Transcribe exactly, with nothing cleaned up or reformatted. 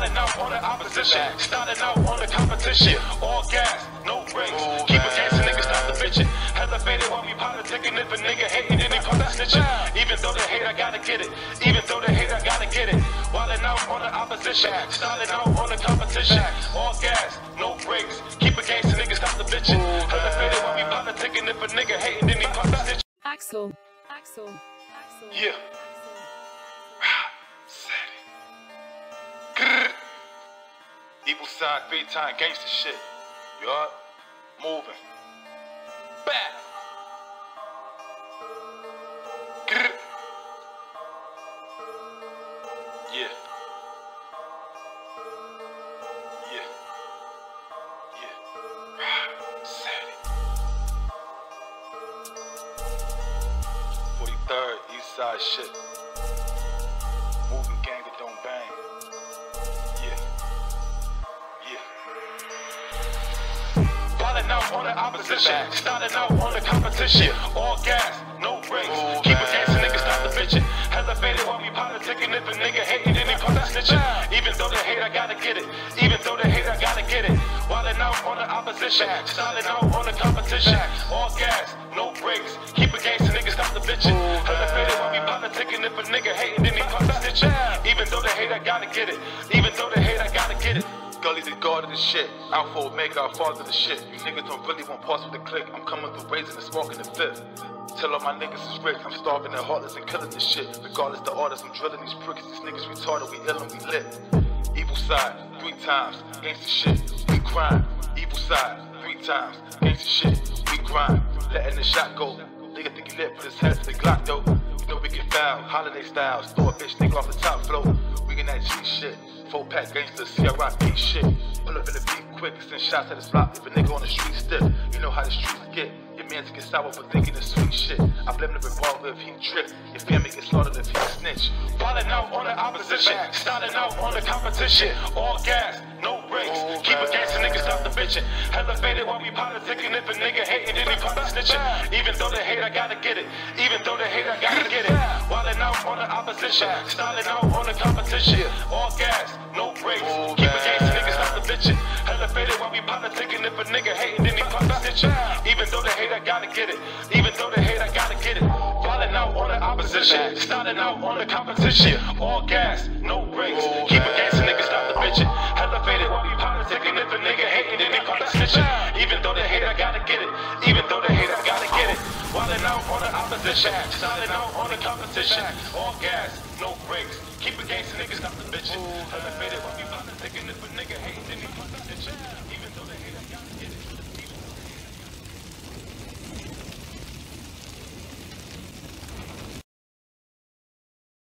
Wildin' out on the opposition, starting out on the competition. All gas, no brakes. Keep a gangsta nigga, stop the bitchin'. Elevated while we politicking. If a nigga hating, then he call that snitching. Even though they hate, I gotta get it. Even though they hate, I gotta get it. Wildin' out on the opposition, starting out on the competition. All gas, no brakes. Keep a gangsta nigga, stop the bitchin'. Elevated while we politicking. If a nigga hating, then he call that snitching. Axel, Axel, Axel. Yeah. Evil sign, three time gangster shit. You up? Moving. Back. Grr. Yeah. Yeah. Yeah. Sadie. forty-third, East Side shit. Moving gang that don't bang. Wildin' out on the opposition, starting out on the competition. All gas, no brakes. Keep a gangsta nigga, stop the bitchin'. Elevated while we politicking. If a nigga hating, then he call that snitching. Even though they hate, I gotta get it. Even though they hate, I gotta get it. Wildin' out on the opposition, starting out on the competition. All gas, no brakes. Keep a gangsta nigga, stop the bitchin'. Elevated while we politicking. If a nigga hating, then he call that snitching. Even though they hate, I gotta get it. Even though they hate, I gotta get it. Gully the guard of the shit, Alpha Omega, our father the shit. You niggas don't really want parts with the click. I'm coming through raising and smoking the fifth. Tell all my niggas is rich. I'm starving and heartless and killing this shit. Regardless the artists, I'm drilling these pricks. These niggas retarded, we ill and we lit. Evil side, three times, gangsta shit, we grind. Evil side, three times, gangsta shit, we grind. Letting the shot go. Nigga think he lit, put his head to the Glock though. You know we get foul, holiday styles. Throw a bitch nigga off the top floor. We get that G shit. Four pack gangster, C R I P shit. Pull up in the beat quick, send shots at his block. If a nigga on the street stiff, you know how the streets get. Your man's get sour for thinking it's sweet shit. I blame the revolver if he trip. Your family get slaughtered if he snitch. Wildin' out on the opposition, starting out on the competition. All gas, no brakes. Keep a gangsta nigga, stop the bitchin'. Elevated while we politicking. If a nigga hating, then he call that snitching. Even though they hate, I gotta get it. Even though they hate, I gotta get it. Wildin' out on the opposition, starting out on the competition. All gas, no brakes. Keep a gangsta nigga, stop the bitchin'. Elevated while we politicking. If a nigga hating, then he call that snitching. Even though they hate, I gotta get it. Even though they hate, I gotta get it. Wildin' out on the opposition, starting out on the competition. All gas, no brakes. Keep a gangsta nigga, stop the bitchin'. Elevated while we politicking. If a nigga hating, then he call that snitching. Even though they hate, I gotta get it. Even though they hate, I gotta get it. Wildin' out on the opposition, starting out on the competition. All gas, no brakes. Keep a gangsta nigga, stop the bitchin'. Elevated while we politicking. If a nigga hating.